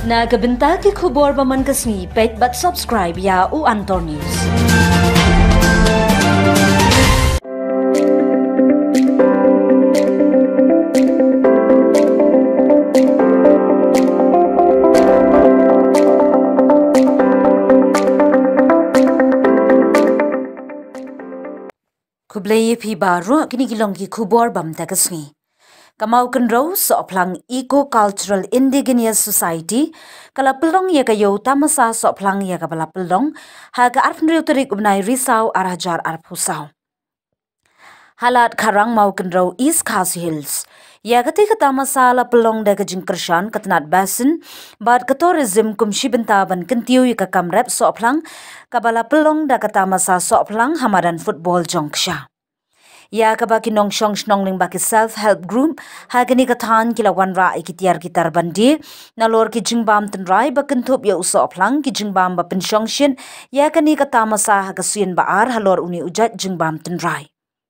Nagabenta ki khubor baman kasni pet but subscribe ya u Antor News. Kublai pi baru kini kilong ki khubor bam takasni. Kamau kenro soplang Eco Cultural Indigenous Society kala pelong ya kayo tamasa soplang ya kabala pelong haga arfnriu terik ubnai risau arajar arpusau. Halat karang mau kenro East Khas Hills ya ketika tamasa la pelong daga jingkershan ketenat basin bad ke tourism kumshi bentaban kentiu ya kamrep soplang kabala pelong daga tamasa soplang hamadan football jongksha. Ya kabaki nong shong ling baki self-help group hagani katan kila wanra ikitiar kitar bandi nalor ki jingbam tenrai bakentup ya usoplang ki jingbam ba penshongshin ya kani katamasa hagasuin baar halor uni ujat jingbam tenrai.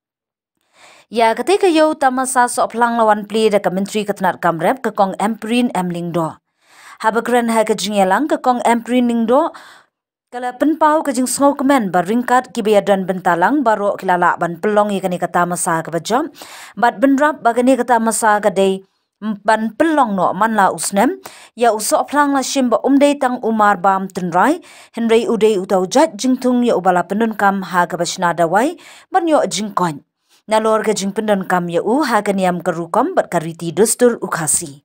Ya ketika yo tamasa soplang lawan pli da menteri ketenat kamrep ke kong Emprin Emlingdo. Habakran haga jingyelang ke kong Emprin Lingdo kala penpau kajing sngau kemen baringkat kibiadan bentalang baro kilala ban pelong ikani kata masa kabajam bat benrap bagani kata masa kadai ban pelong no manla usnem ya usok plang la shimba umdei tang umar bam tenrai henrei udei utau jat jingtung ya ubala penun kam ha kabashna dawai ban yo jingkon nalor kajing penun kam ya u ha kaniam karukom bat kariti dustur ukasi.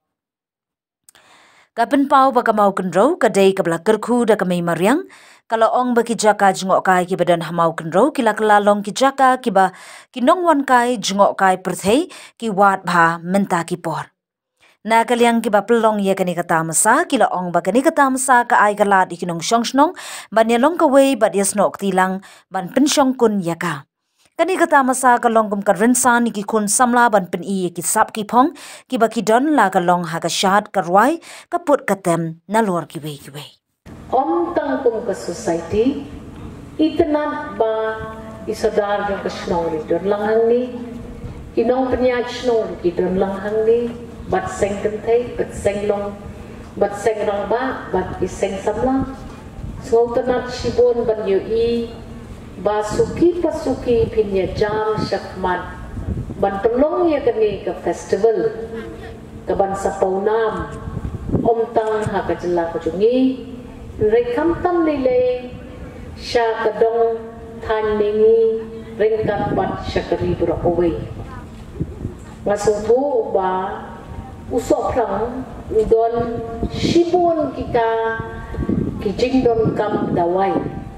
Kapen pau bakamau kenro kadai kabla kerku da kamei mariang kalau ong baki jaka jengok kai ki badan hamau kenro kila kelalong ki jaka kiba kinong wan kai jengok kai perthei ki wat bha menta ki por. Na kaliang kiba pelong ya kani kata masa kila ong bakani kata masa ka ai kalat ikinong shongsnong ban yalong ka wei bat yasnok tilang ban pensyong kun yaka. Kani kata masa kalong kum karensan iki kun samla ban pen i ki sap ki pong kiba ki don la kalong ha ka shat karwai kaput katem nalor ki wei ki wei. Om tangkum ke society itenat ba isadar yang kesnong li don langhang ni inong penyaj snong li don langhang ni bat seng kentai bat seng long bat seng rang ba bat iseng samlang so tenat sibon ban yo i ba suki pasuki pinya jam syakmat ban pelong ya kani ke festival ke ban sapaunam om tang ha ka jela ko jungi rekam tam lele sya kadong than ningi ringkat bat syakari berakawai ngasutu ba usok plang udon shibun kita kijing don kam dawai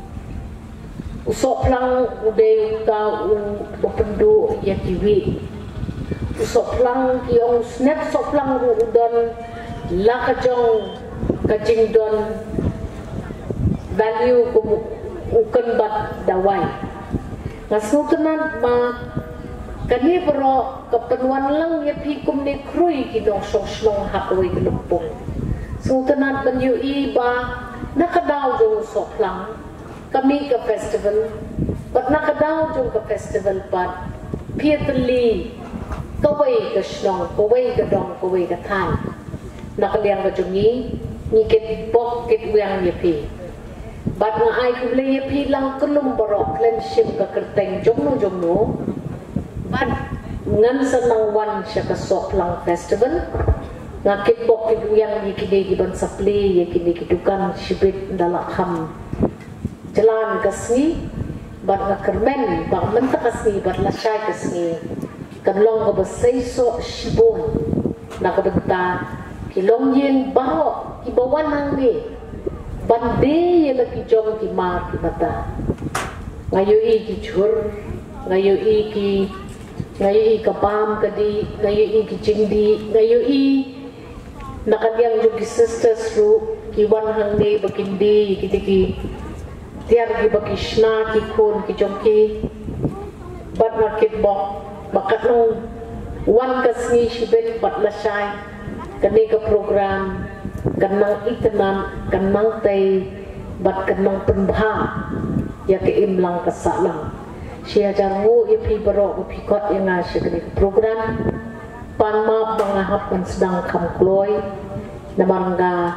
usok plang ude uta bependu ya kiwi usok plang kiong snap sok plang udon lakajong kajing don value ukan bat dawai ngasutunan ma kani bro kepenuan lang ya pikum ni krui kidong sosong hakoi gelempung sultanat banyu iba nakadaw jong soplang kami ke festival bat nakadaw jong ke festival bat pietli kawai ke shnong kawai ke dong kawai ke tan nakaliang ka jongi ngikit bok kit wiang yepi bat nga ai kublay yepi lang kelum borok klem shim ka kerteng jomno bat ngan sanang wan siya ka sok lang festival nga kit bok kit wiang yikini giban sapli yikini kidukan shibit dalakham jalan kasni bat nga kermen bat menta kasni bat lasay kasni kanlong ka basay so shibon nakabenta kilong yin baho ibawan nang ni bande ya lagi jom ki mar ki mata ngayo i ki chur ngayo i kapam kadi ngayo i ki jingdi ngayo i nakadiang jo ki sisters ru ki wan hang ni bakindi ki tiar ki bakishna ki kun ki jom ki bat market bok bakat nong wan kasni shibet bat lasay kani ka program kanang itenan kanang tay bat kanang penbha ya ke imlang kasalang siya jangu ipi baro upikot yang ngasih kani program panma pangahap kan sedang kamkloy na marangga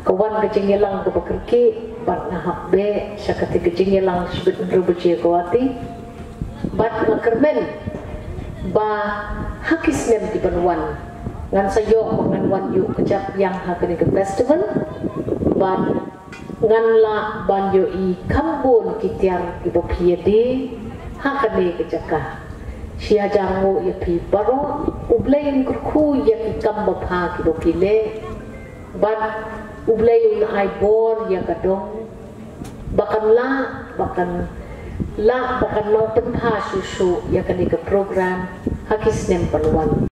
kawan kejingelang ke bekerki bat na habbe syakati kejingelang sebut rubuji kawati bat makermen ba hakis nem di Banwan ngan sayok menganwan yuk kejap yang hakani ke festival ban ngan la banyo i kambon kitiar ibo piedi hakani kejaka sia jango ya pi baro ublein kurku ya ki kamba pha ibo pile ban ublein ai bor ya kadong bahkan la bahkan lo tempha susu ya kani ke program hakis nem Banwan